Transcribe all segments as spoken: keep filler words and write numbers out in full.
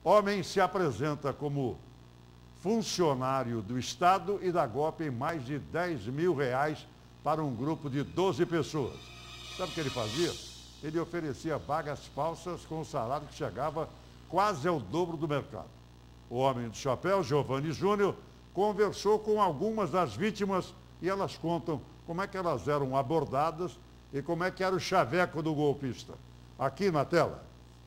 Homem se apresenta como funcionário do Estado e dá golpe em mais de dez mil reais para um grupo de doze pessoas. Sabe o que ele fazia? Ele oferecia vagas falsas com um salário que chegava quase ao dobro do mercado. O homem do chapéu, Giovanni Júnior, conversou com algumas das vítimas e elas contam como é que elas eram abordadas e como é que era o chaveco do golpista. Aqui na tela.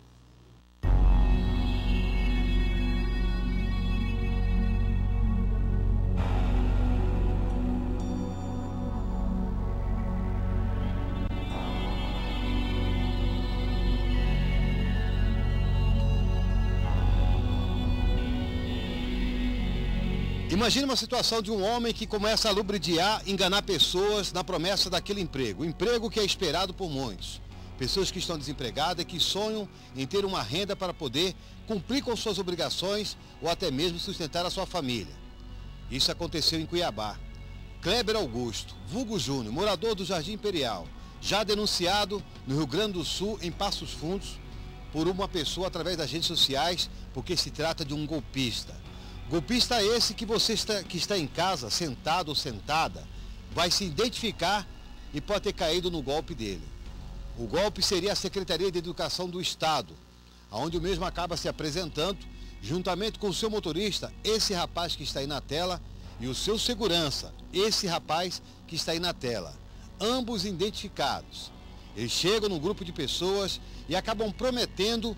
Imagine uma situação de um homem que começa a lubridiar, enganar pessoas na promessa daquele emprego. Emprego que é esperado por muitos. Pessoas que estão desempregadas e que sonham em ter uma renda para poder cumprir com suas obrigações ou até mesmo sustentar a sua família. Isso aconteceu em Cuiabá. Kleber Augusto, vulgo Júnior, morador do Jardim Imperial, já denunciado no Rio Grande do Sul, em Passos Fundos, por uma pessoa através das redes sociais, porque se trata de um golpista. Golpista esse que você está, que está em casa, sentado ou sentada, vai se identificar e pode ter caído no golpe dele. O golpe seria a Secretaria de Educação do Estado, onde o mesmo acaba se apresentando, juntamente com o seu motorista, esse rapaz que está aí na tela, e o seu segurança, esse rapaz que está aí na tela. Ambos identificados. Eles chegam num grupo de pessoas e acabam prometendo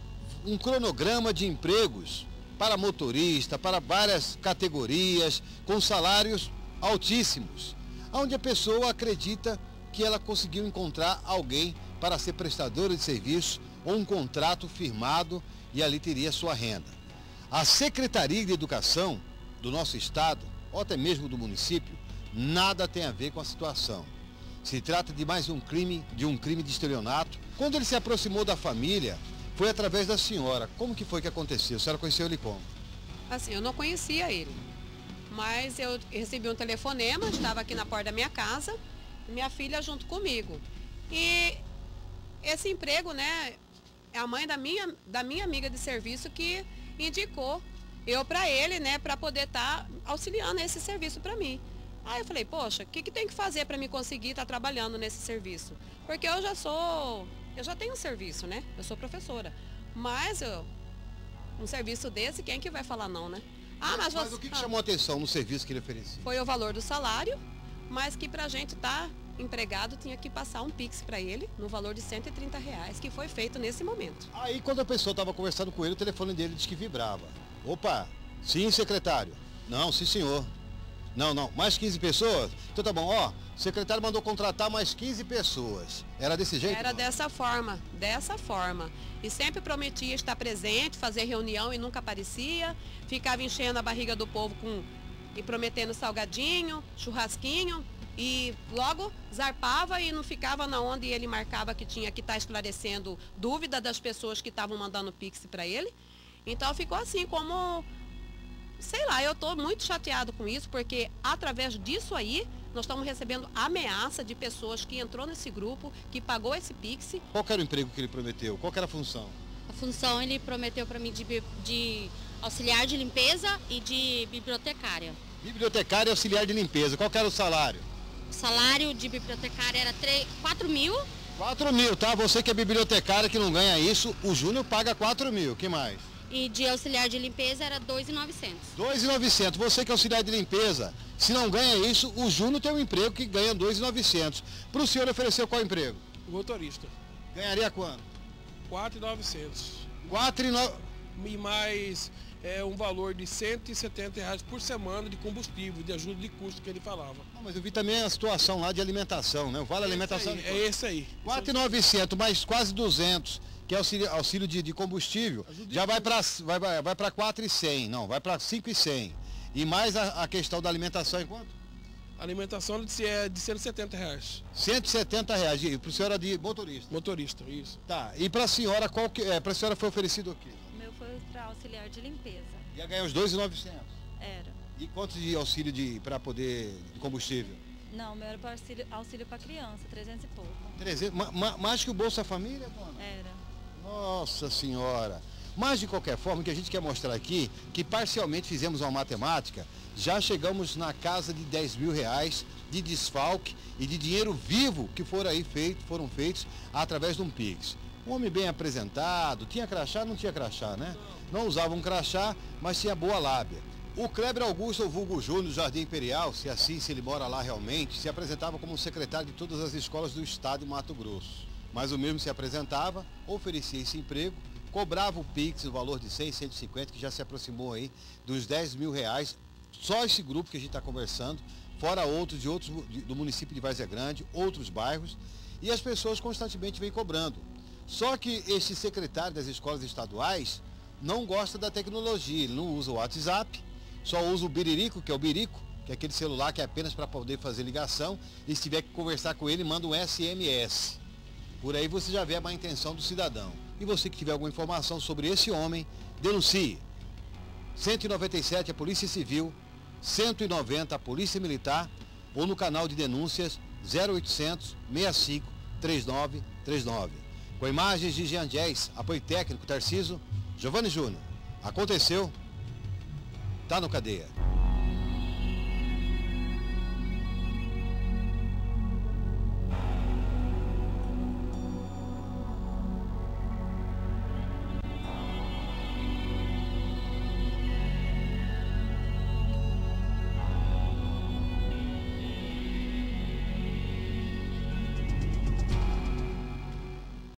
um cronograma de empregos para motorista, para várias categorias, com salários altíssimos, onde a pessoa acredita que ela conseguiu encontrar alguém para ser prestadora de serviço ou um contrato firmado e ali teria sua renda. A Secretaria de Educação do nosso estado, ou até mesmo do município, nada tem a ver com a situação. Se trata de mais um crime, de um crime de estelionato. Quando ele se aproximou da família, foi através da senhora. Como que foi que aconteceu? A senhora conheceu ele como? Assim, eu não conhecia ele, mas eu recebi um telefonema, estava aqui na porta da minha casa, minha filha junto comigo. E esse emprego, né, é a mãe da minha, da minha amiga de serviço que indicou eu para ele, né, para poder estar tá auxiliando esse serviço para mim. Aí eu falei, poxa, o que, que tem que fazer para me conseguir estar tá trabalhando nesse serviço? Porque eu já sou... Eu já tenho um serviço, né? Eu sou professora. Mas eu, um serviço desse, quem que vai falar não, né? Ah, mas, mas você, o que, que chamou a atenção no serviço que ele oferecia? Foi o valor do salário, mas que pra gente estar empregado tinha que passar um Pix para ele no valor de cento e trinta reais, que foi feito nesse momento. Aí quando a pessoa estava conversando com ele, o telefone dele disse que vibrava. Opa, sim, secretário. Não, sim, senhor. Não, não, mais quinze pessoas? Então tá bom, ó, o secretário mandou contratar mais quinze pessoas. Era desse jeito? Era não? dessa forma, dessa forma. E sempre prometia estar presente, fazer reunião e nunca aparecia. Ficava enchendo a barriga do povo com, e prometendo salgadinho, churrasquinho. E logo zarpava e não ficava na onde ele marcava que tinha que estar esclarecendo dúvida das pessoas que estavam mandando Pix para ele. Então ficou assim como... Sei lá, eu estou muito chateado com isso, porque através disso aí, nós estamos recebendo ameaça de pessoas que entrou nesse grupo, que pagou esse Pix. Qual era o emprego que ele prometeu? Qual era a função? A função ele prometeu para mim de, de auxiliar de limpeza e de bibliotecária. Bibliotecária e auxiliar de limpeza. Qual era o salário? O salário de bibliotecária era quatro mil. quatro mil, tá? Você que é bibliotecária que não ganha isso, o Júnior paga quatro mil. O que mais? E de auxiliar de limpeza era dois mil e novecentos. dois mil e novecentos. Você que é auxiliar de limpeza, se não ganha isso, o Júnior tem um emprego que ganha dois mil e novecentos. Para o senhor ofereceu qual emprego? Motorista. Ganharia quanto? quatro mil e novecentos. quatro mil e novecentos. E mais é, um valor de cento e setenta reais por semana de combustível, de ajuda de custo que ele falava. Não, mas eu vi também a situação lá de alimentação, né? Vale alimentação. Aí, é esse aí. quatro mil e novecentos mais quase duzentos. Que é auxílio, auxílio de, de combustível, Ajude já vai para vai, vai para quatro mil e cem, não, vai para cinco mil e cem. E mais a, a questão da alimentação, em quanto? A alimentação é de cento e setenta reais. cento e setenta reais, e para a senhora de motorista? Motorista, isso. Tá, e para a senhora, qual que é? Para a senhora foi oferecido o quê? O meu foi para auxiliar de limpeza. Ia ganhar os dois mil e novecentos? Era. E quanto de auxílio de, para poder, de combustível? Não, o meu era para auxílio, auxílio para criança, trezentos e pouco. trezentos, ma, ma, mais que o Bolsa Família, dona? Era. Nossa Senhora! Mas, de qualquer forma, o que a gente quer mostrar aqui, que parcialmente fizemos uma matemática, já chegamos na casa de dez mil reais de desfalque e de dinheiro vivo que foram aí feito, foram feitos através de um Pix. Um homem bem apresentado, tinha crachá, não tinha crachá, né? Não usava um crachá, mas tinha boa lábia. O Kleber Augusto, ou vulgo Júnior, do Jardim Imperial, se assim, se ele mora lá realmente, se apresentava como secretário de todas as escolas do estado de Mato Grosso. Mas o mesmo se apresentava, oferecia esse emprego, cobrava o Pix, o valor de cem, cento e cinquenta, que já se aproximou aí dos dez mil reais. Só esse grupo que a gente está conversando, fora outros de outros do município de Várzea Grande, outros bairros, e as pessoas constantemente vêm cobrando. Só que este secretário das escolas estaduais não gosta da tecnologia, ele não usa o WhatsApp, só usa o biririco, que é o birico, que é aquele celular que é apenas para poder fazer ligação, e se tiver que conversar com ele, manda um S M S. Por aí você já vê a má intenção do cidadão. E você que tiver alguma informação sobre esse homem, denuncie. cento e noventa e sete a Polícia Civil, cento e noventa a Polícia Militar, ou no canal de denúncias zero oitocentos, sessenta e cinco, trinta e nove trinta e nove. Com imagens de Jean Dias, apoio técnico Tarciso, Giovanni Júnior. Aconteceu, tá no Cadeia.